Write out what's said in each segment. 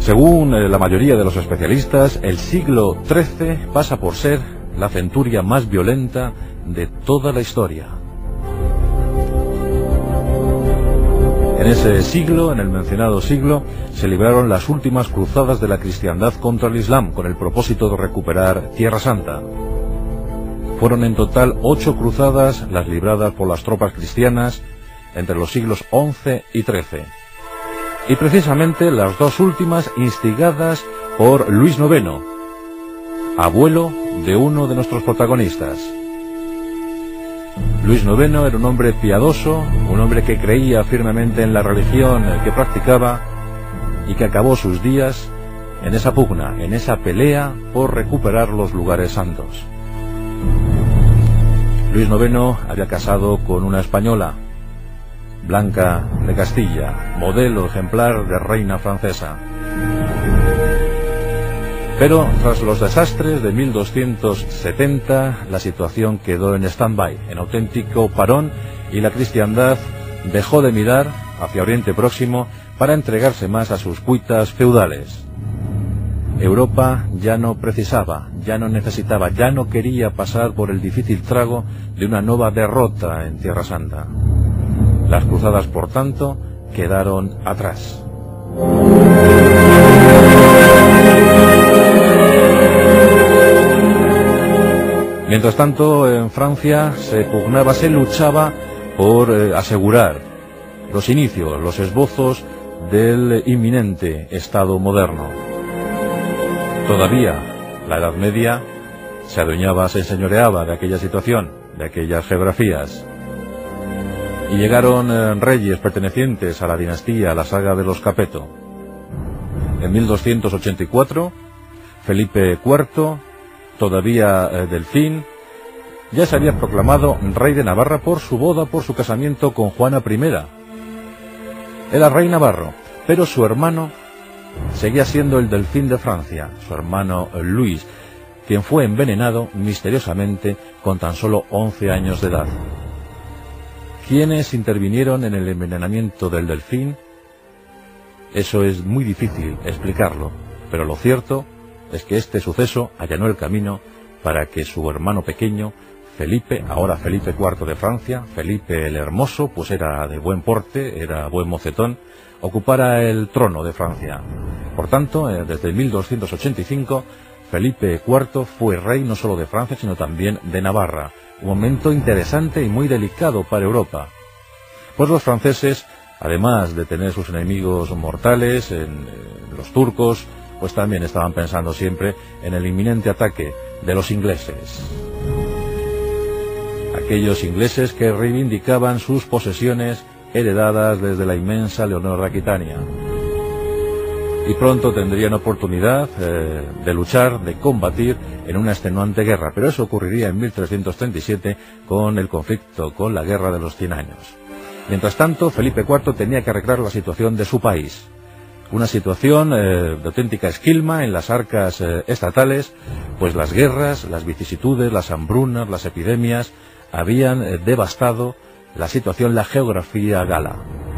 Según la mayoría de los especialistas, el siglo XIII pasa por ser la centuria más violenta de toda la historia. En ese siglo, en el mencionado siglo, se libraron las últimas cruzadas de la cristiandad contra el Islam, con el propósito de recuperar Tierra Santa. Fueron en total 8 cruzadas las libradas por las tropas cristianas entre los siglos XI y XIII. Y precisamente las 2 últimas instigadas por Luis IX, abuelo de uno de nuestros protagonistas. Luis IX era un hombre piadoso, un hombre que creía firmemente en la religión que practicaba y que acabó sus días en esa pugna, en esa pelea por recuperar los lugares santos. Luis IX había casado con una española, Blanca de Castilla, modelo ejemplar de reina francesa. Pero tras los desastres de 1270, la situación quedó en stand-by, en auténtico parón, y la cristiandad dejó de mirar hacia Oriente Próximo para entregarse más a sus cuitas feudales. Europa ya no precisaba, ya no necesitaba, ya no quería pasar por el difícil trago de una nueva derrota en Tierra Santa. Las cruzadas, por tanto, quedaron atrás. Mientras tanto, en Francia se pugnaba, se luchaba por asegurar los inicios, los esbozos del inminente Estado moderno. Todavía la Edad Media se adueñaba, se enseñoreaba de aquella situación, de aquellas geografías. Y llegaron reyes pertenecientes a la dinastía, a la saga de los Capeto. En 1284, Felipe IV, todavía Delfín, ya se había proclamado rey de Navarra por su boda, por su casamiento con Juana I. Era rey navarro, pero su hermano seguía siendo el Delfín de Francia, su hermano Luis, quien fue envenenado misteriosamente con tan solo 11 años de edad. ¿Quiénes intervinieron en el envenenamiento del Delfín? Eso es muy difícil explicarlo, pero lo cierto es que este suceso allanó el camino para que su hermano pequeño, Felipe, ahora Felipe IV de Francia, Felipe el Hermoso, pues era de buen porte, era buen mocetón, ocupara el trono de Francia. Por tanto, desde 1285, Felipe IV fue rey no solo de Francia, sino también de Navarra. Un momento interesante y muy delicado para Europa. Pues los franceses, además de tener sus enemigos mortales, en los turcos, pues también estaban pensando siempre en el inminente ataque de los ingleses. Aquellos ingleses que reivindicaban sus posesiones heredadas desde la inmensa Leonor de Aquitania. Y pronto tendrían oportunidad de luchar, de combatir en una extenuante guerra, pero eso ocurriría en 1337 con el conflicto, con la Guerra de los 100 años. Mientras tanto, Felipe IV tenía que arreglar la situación de su país. Una situación de auténtica esquilma en las arcas estatales, pues las guerras, las vicisitudes, las hambrunas, las epidemias habían devastado la situación, la geografía gala.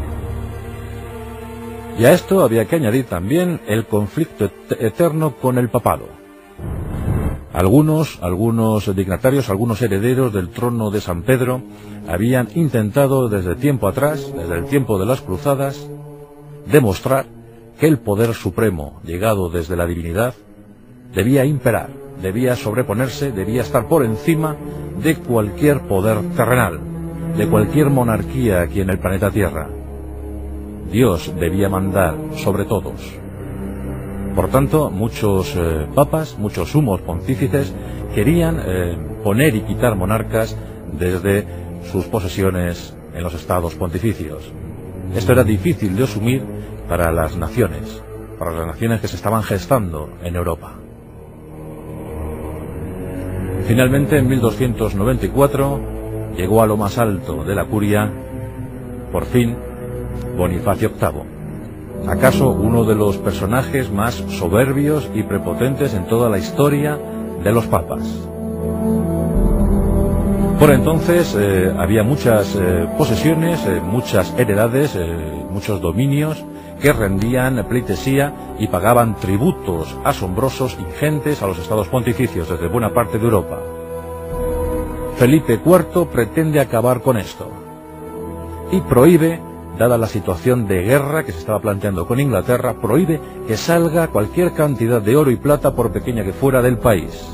Y a esto había que añadir también el conflicto eterno con el papado. Algunos dignatarios, algunos herederos del trono de San Pedro habían intentado desde tiempo atrás, desde el tiempo de las cruzadas, demostrar que el poder supremo, llegado desde la divinidad, debía imperar, debía sobreponerse, debía estar por encima de cualquier poder terrenal, de cualquier monarquía aquí en el planeta Tierra. Dios debía mandar sobre todos. Por tanto, muchos papas, muchos sumos pontífices querían poner y quitar monarcas desde sus posesiones en los estados pontificios. Esto era difícil de asumir para las naciones que se estaban gestando en Europa. Finalmente, en 1294, llegó a lo más alto de la curia, por fin, Bonifacio VIII, acaso uno de los personajes más soberbios y prepotentes en toda la historia de los papas. Por entonces había muchas posesiones, muchas heredades, muchos dominios que rendían pleitesía y pagaban tributos asombrosos, ingentes, a los estados pontificios desde buena parte de Europa. Felipe IV pretende acabar con esto y prohíbe, dada la situación de guerra que se estaba planteando con Inglaterra, prohíbe que salga cualquier cantidad de oro y plata, por pequeña que fuera, del país.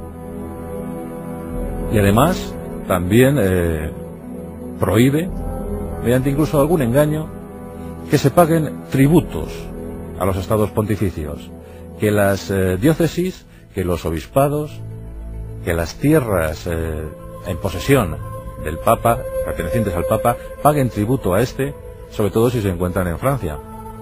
Y además también prohíbe, mediante incluso algún engaño, que se paguen tributos a los estados pontificios, que las diócesis, que los obispados, que las tierras en posesión del Papa, pertenecientes al Papa, paguen tributo a este, sobre todo si se encuentran en Francia.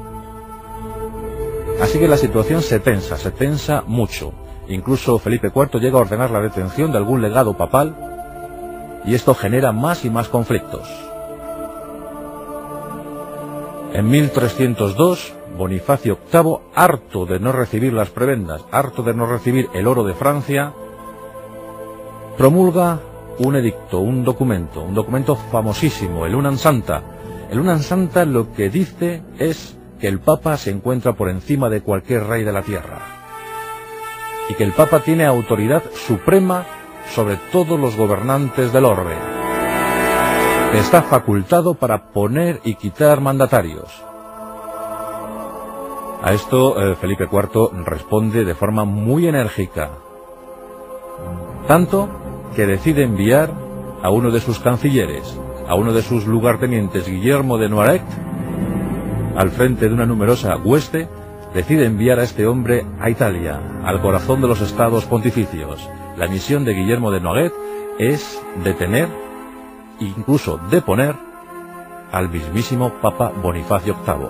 Así que la situación se tensa mucho. Incluso Felipe IV llega a ordenar la detención de algún legado papal, y esto genera más y más conflictos. En 1302, Bonifacio VIII, harto de no recibir las prebendas, harto de no recibir el oro de Francia, promulga un edicto, un documento famosísimo, el Unam Santa. El Unam Santa lo que dice es que el Papa se encuentra por encima de cualquier rey de la tierra y que el Papa tiene autoridad suprema sobre todos los gobernantes del orbe, que está facultado para poner y quitar mandatarios. A esto Felipe IV responde de forma muy enérgica, tanto que decide enviar a uno de sus cancilleres, a uno de sus lugartenientes, Guillermo de Noailles, al frente de una numerosa hueste, decide enviar a este hombre a Italia, al corazón de los estados pontificios. La misión de Guillermo de Noailles es detener, incluso deponer, al mismísimo Papa Bonifacio VIII.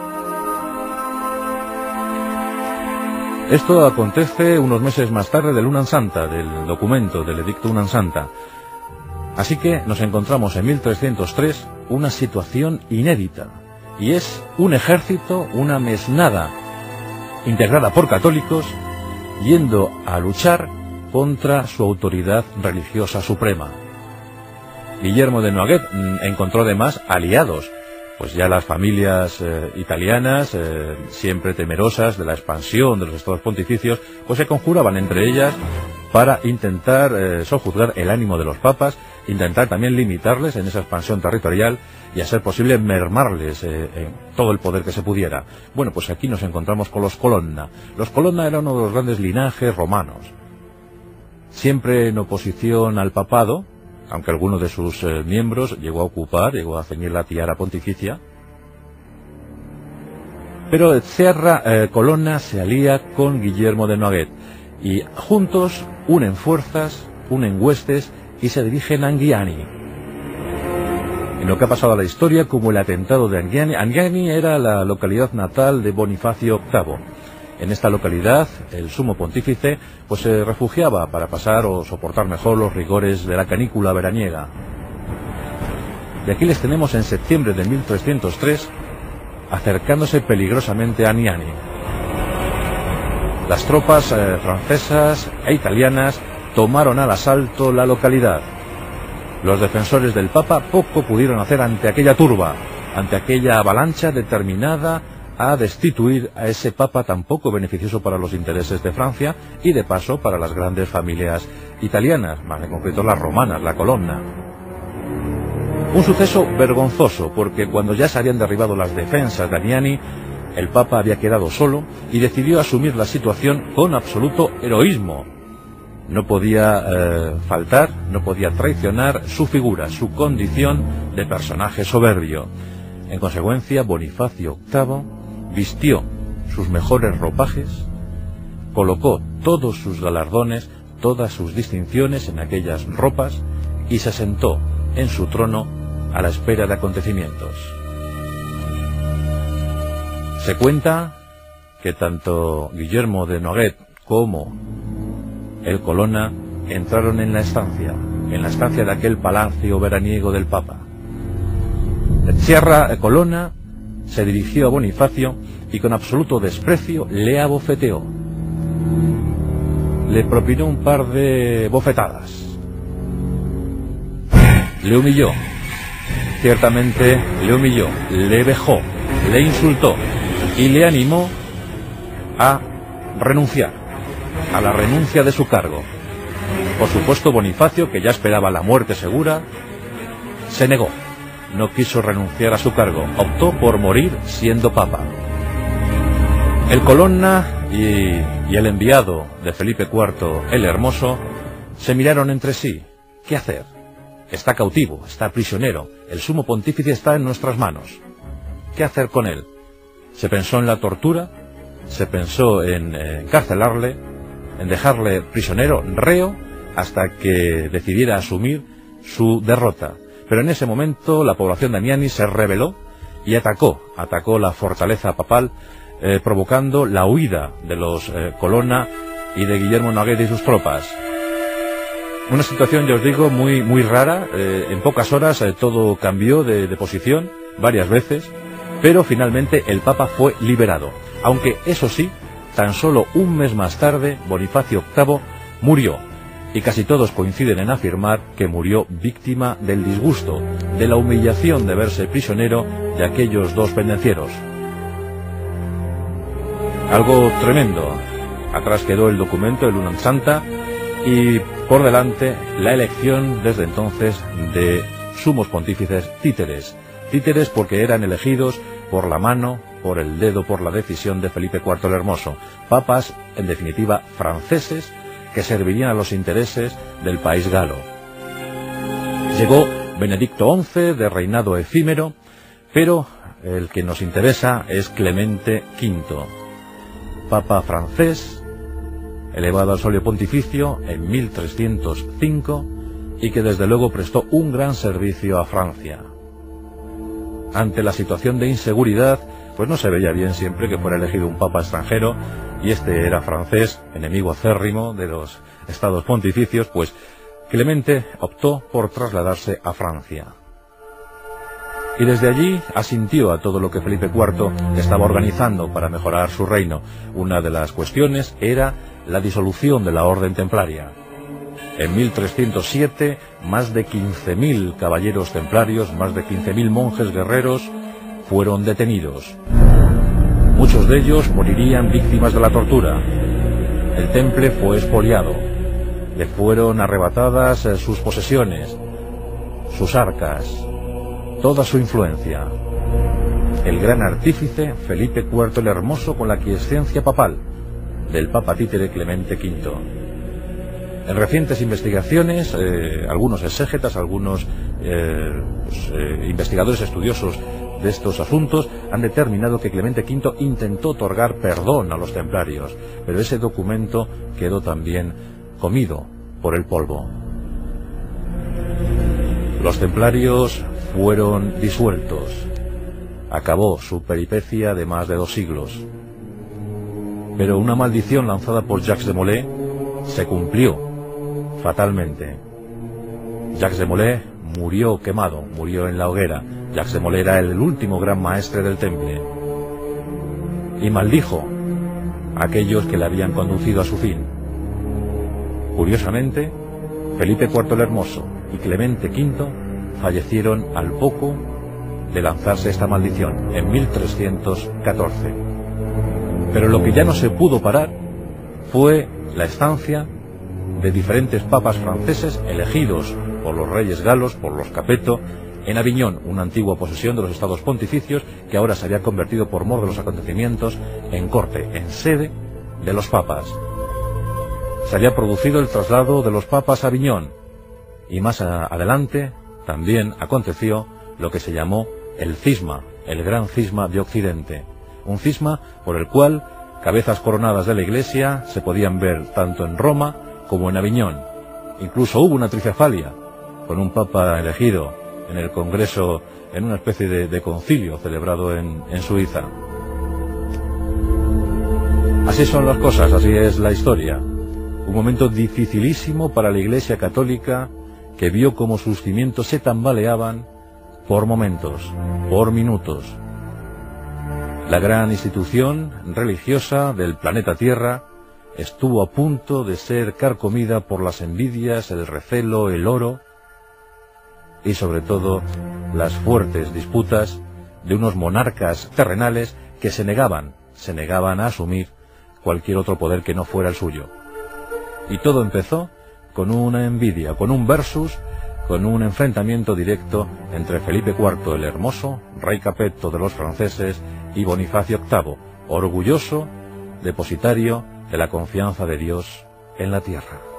Esto acontece unos meses más tarde del Unam Santa, del documento, del edicto Unam Santa. Así que nos encontramos en 1303 una situación inédita, y es un ejército, una mesnada integrada por católicos, yendo a luchar contra su autoridad religiosa suprema. Guillermo de Noailles encontró además aliados, pues ya las familias italianas, siempre temerosas de la expansión de los estados pontificios, pues se conjuraban entre ellas para intentar sojuzgar el ánimo de los papas, intentar también limitarles en esa expansión territorial y a ser posible mermarles en todo el poder que se pudiera. Bueno, pues aquí nos encontramos con los Colonna. Los Colonna eran uno de los grandes linajes romanos, siempre en oposición al papado, aunque alguno de sus miembros llegó a ceñir la tiara pontificia. Pero Colonna se alía con Guillermo de Noailles y juntos unen fuerzas, unen huestes y se dirigen a Anghiani, en lo que ha pasado a la historia como el atentado de Anghiani. Anghiani era la localidad natal de Bonifacio VIII. En esta localidad, el sumo pontífice pues se refugiaba para pasar o soportar mejor los rigores de la canícula veraniega. Y aquí les tenemos en septiembre de 1303, acercándose peligrosamente a Anghiani. Las tropas francesas e italianas tomaron al asalto la localidad. Los defensores del Papa poco pudieron hacer ante aquella turba, ante aquella avalancha determinada a destituir a ese Papa tan poco beneficioso para los intereses de Francia y de paso para las grandes familias italianas, más en concreto las romanas, la Colonna. Un suceso vergonzoso, porque cuando ya se habían derribado las defensas de Anghiani, el Papa había quedado solo y decidió asumir la situación con absoluto heroísmo. No podía faltar, no podía traicionar su figura, su condición de personaje soberbio. En consecuencia, Bonifacio VIII vistió sus mejores ropajes, colocó todos sus galardones, todas sus distinciones en aquellas ropas y se sentó en su trono a la espera de acontecimientos. Se cuenta que tanto Guillermo de Noailles como el Colonna entraron en la estancia de aquel palacio veraniego del Papa. Colonna se dirigió a Bonifacio y con absoluto desprecio le abofeteó. Le propinó un par de bofetadas. Le humilló. Ciertamente le humilló, le vejó. le insultó y le animó a renunciar, a la renuncia de su cargo. Por supuesto, Bonifacio, que ya esperaba la muerte segura, se negó, no quiso renunciar a su cargo, optó por morir siendo papa. El Colonna y el enviado de Felipe IV el Hermoso se miraron entre sí. ¿Qué hacer? Está cautivo, está prisionero, el sumo pontífice está en nuestras manos. ¿Qué hacer con él? Se pensó en la tortura, se pensó en encarcelarle, en dejarle prisionero, reo, hasta que decidiera asumir su derrota. Pero en ese momento la población de Amiani se rebeló y atacó la fortaleza papal, provocando la huida de los Colonna y de Guillermo Noguera y sus tropas. Una situación, ya os digo, muy rara. En pocas horas todo cambió de posición varias veces, pero finalmente el Papa fue liberado. Aunque, eso sí, tan solo un mes más tarde, Bonifacio VIII murió. Y casi todos coinciden en afirmar que murió víctima del disgusto, de la humillación de verse prisionero de aquellos dos pendencieros. Algo tremendo. Atrás quedó el documento, el Unam Santa, y por delante la elección desde entonces de sumos pontífices títeres. Títeres porque eran elegidos por la mano, por el dedo, por la decisión de Felipe IV el Hermoso. Papas, en definitiva, franceses, que servirían a los intereses del país galo. Llegó Benedicto XI, de reinado efímero, pero el que nos interesa es Clemente V, papa francés, elevado al solio pontificio en 1305, y que desde luego prestó un gran servicio a Francia. Ante la situación de inseguridad, pues no se veía bien siempre que fuera elegido un papa extranjero, y este era francés, enemigo acérrimo de los estados pontificios, pues Clemente optó por trasladarse a Francia. Y desde allí asintió a todo lo que Felipe IV estaba organizando para mejorar su reino. Una de las cuestiones era la disolución de la orden templaria. En 1307, más de 15.000 caballeros templarios, más de 15.000 monjes guerreros fueron detenidos. Muchos de ellos morirían víctimas de la tortura. El temple fue expoliado. Le fueron arrebatadas sus posesiones, sus arcas, toda su influencia. El gran artífice Felipe IV el Hermoso, con la aquiescencia papal del papa títere Clemente V. En recientes investigaciones, algunos exégetas, algunos investigadores estudiosos de estos asuntos han determinado que Clemente V intentó otorgar perdón a los templarios, pero ese documento quedó también comido por el polvo. Los templarios fueron disueltos. Acabó su peripecia de más de 2 siglos. Pero una maldición lanzada por Jacques de Molay se cumplió fatalmente. Jacques de Molay murió quemado, murió en la hoguera. Jacques de Molay era el último gran maestre del temple. Y maldijo a aquellos que le habían conducido a su fin. Curiosamente, Felipe IV el Hermoso y Clemente V fallecieron al poco de lanzarse esta maldición, en 1314. Pero lo que ya no se pudo parar fue la estancia de diferentes papas franceses elegidos por los reyes galos, por los Capeto, en Aviñón, una antigua posesión de los estados pontificios que ahora se había convertido por mor de los acontecimientos en corte, en sede de los papas. Se había producido el traslado de los papas a Aviñón, y más adelante también aconteció lo que se llamó el cisma, el gran cisma de Occidente, un cisma por el cual cabezas coronadas de la Iglesia se podían ver tanto en Roma como en Aviñón. Incluso hubo una tricefalia, con un papa elegido en el Congreso, en una especie de concilio celebrado en Suiza. Así son las cosas, así es la historia. Un momento dificilísimo para la Iglesia católica, que vio cómo sus cimientos se tambaleaban por momentos, por minutos. La gran institución religiosa del planeta Tierra estuvo a punto de ser carcomida por las envidias, el recelo, el oro y sobre todo las fuertes disputas de unos monarcas terrenales que se negaban a asumir cualquier otro poder que no fuera el suyo. Y todo empezó con una envidia, con un versus, con un enfrentamiento directo entre Felipe IV el Hermoso, rey capeto de los franceses, y Bonifacio VIII, orgulloso depositario de la confianza de Dios en la tierra.